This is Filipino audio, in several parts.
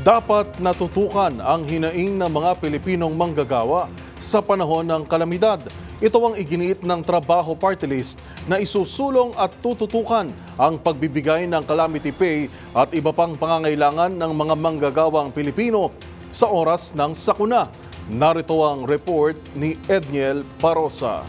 Dapat natutukan ang hinaing ng mga Pilipinong manggagawa sa panahon ng kalamidad. Ito ang iginiit ng Trabaho Party List na isusulong at tututukan ang pagbibigay ng calamity pay at iba pang pangangailangan ng mga manggagawang Pilipino sa oras ng sakuna. Narito ang report ni Edniel Parosa.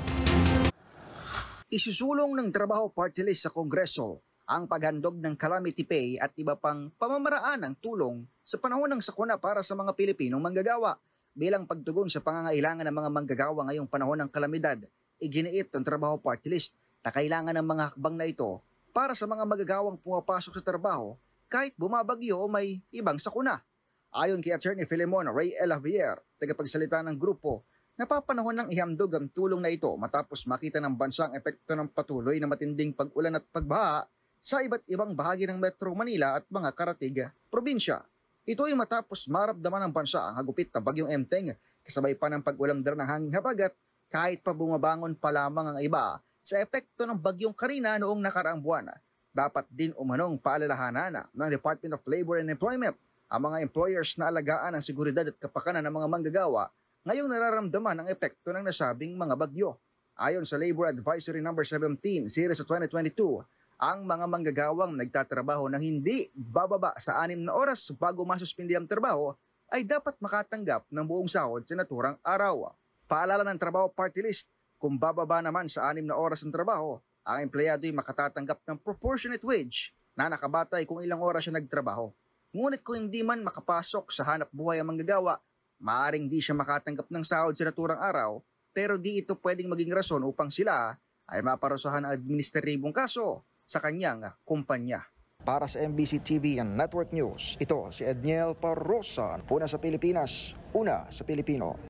Isusulong ng Trabaho Party List sa Kongreso ang paghandog ng calamity pay at iba pang pamamaraan ng tulong sa panahon ng sakuna para sa mga Pilipinong manggagawa. Bilang pagtugon sa pangangailangan ng mga manggagawa ngayong panahon ng kalamidad, iginiit ng Trabaho Party List na kailangan ng mga hakbang na ito para sa mga manggagawang pumapasok sa trabaho kahit bumabagyo o may ibang sakuna. Ayon kay Attorney Filemon Ray Elavier, tagapagsalita ng grupo, napapanahon ng ihamdog ang tulong na ito matapos makita ng bansa ang epekto ng patuloy na matinding pag-ulan at pagbaha sa iba't ibang bahagi ng Metro Manila at mga karatig probinsya. Ito ay matapos maramdaman ng bansa ang hagupit na bagyong Emteng kasabay pa ng pag-ulamdar ng hanging habagat kahit pa bumabangon pa lamang ang iba sa epekto ng bagyong Karina noong nakaraang buwan. Dapat din umanong paalalahanan ng Department of Labor and Employment ang mga employers na alagaan ang seguridad at kapakanan ng mga manggagawa ngayong nararamdaman ang epekto ng nasabing mga bagyo. Ayon sa Labor Advisory No. 17 Series of 2022, ang mga manggagawang nagtatrabaho ng hindi bababa sa 6 na oras bago masuspindi ang trabaho ay dapat makatanggap ng buong sahod sa naturang araw. Paalala ng Trabaho Party List, kung bababa naman sa 6 na oras ng trabaho, ang empleyado ay makatatanggap ng proportionate wage na nakabatay kung ilang oras siya nagtrabaho. Ngunit kung hindi man makapasok sa hanap buhay ang manggagawa, maaaring di siya makatanggap ng sahod sa naturang araw, pero di ito pwedeng maging rason upang sila ay maparusahan ng administratibong kaso sa kanyang kumpanya. Para sa MBC TV and Network News, ito si Edniel Parosa. Una sa Pilipinas, una sa Pilipino.